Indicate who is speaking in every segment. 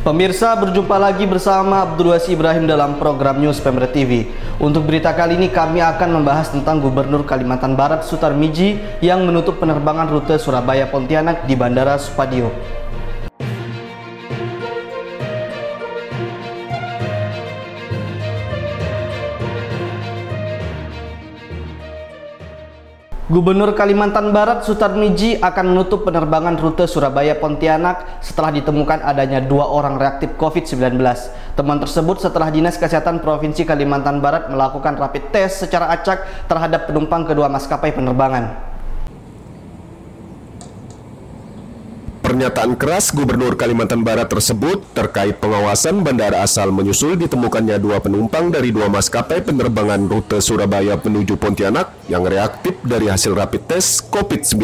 Speaker 1: Pemirsa, berjumpa lagi bersama Abdul Wasi Ibrahim dalam program News Pemda TV. Untuk berita kali ini kami akan membahas tentang Gubernur Kalimantan Barat Sutar Miji yang menutup penerbangan rute Surabaya Pontianak di Bandara Supadio. Gubernur Kalimantan Barat Sutar Miji akan menutup penerbangan rute Surabaya Pontianak setelah ditemukan adanya 2 orang reaktif COVID-19. Temuan tersebut setelah Dinas Kesehatan Provinsi Kalimantan Barat melakukan rapid test secara acak terhadap penumpang kedua maskapai penerbangan.
Speaker 2: Pernyataan keras Gubernur Kalimantan Barat tersebut terkait pengawasan bandara asal menyusul ditemukannya 2 penumpang dari 2 maskapai penerbangan rute Surabaya menuju Pontianak yang reaktif dari hasil rapid test COVID-19.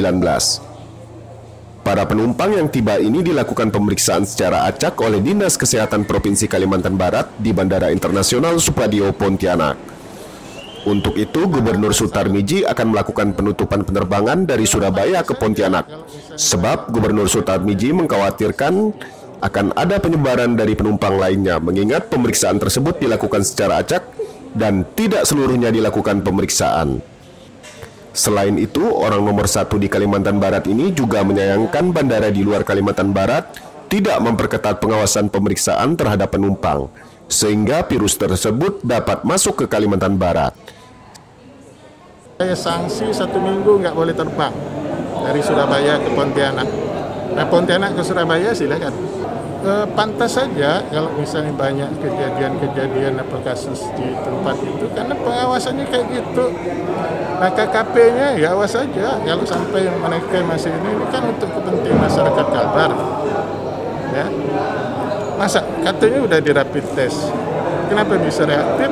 Speaker 2: Para penumpang yang tiba ini dilakukan pemeriksaan secara acak oleh Dinas Kesehatan Provinsi Kalimantan Barat di Bandara Internasional Supadio Pontianak. Untuk itu, Gubernur Sutar Miji akan melakukan penutupan penerbangan dari Surabaya ke Pontianak. Sebab Gubernur Sutar Miji mengkhawatirkan akan ada penyebaran dari penumpang lainnya, mengingat pemeriksaan tersebut dilakukan secara acak dan tidak seluruhnya dilakukan pemeriksaan. Selain itu, orang nomor 1 di Kalimantan Barat ini juga menyayangkan bandara di luar Kalimantan Barat tidak memperketat pengawasan pemeriksaan terhadap penumpang, sehingga virus tersebut dapat masuk ke Kalimantan Barat.
Speaker 3: Saya sanksi 1 minggu nggak boleh terbang dari Surabaya ke Pontianak. Nah, Pontianak ke Surabaya silakan. Pantas saja kalau misalnya banyak kejadian apa kasus di tempat itu, karena pengawasannya kayak gitu. Nah, KKP-nya ya awas saja. Kalau sampai mereka masih ini kan untuk kepentingan masyarakat Kalbar. Ya. Masa katanya udah di rapid test, kenapa bisa reaktif?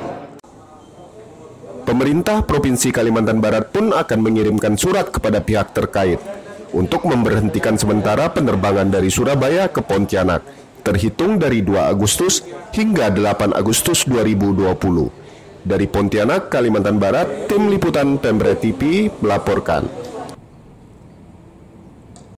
Speaker 2: Pemerintah Provinsi Kalimantan Barat pun akan mengirimkan surat kepada pihak terkait untuk memberhentikan sementara penerbangan dari Surabaya ke Pontianak, terhitung dari 2 Agustus hingga 8 Agustus 2020. Dari Pontianak, Kalimantan Barat, Tim Liputan Pemda TV melaporkan.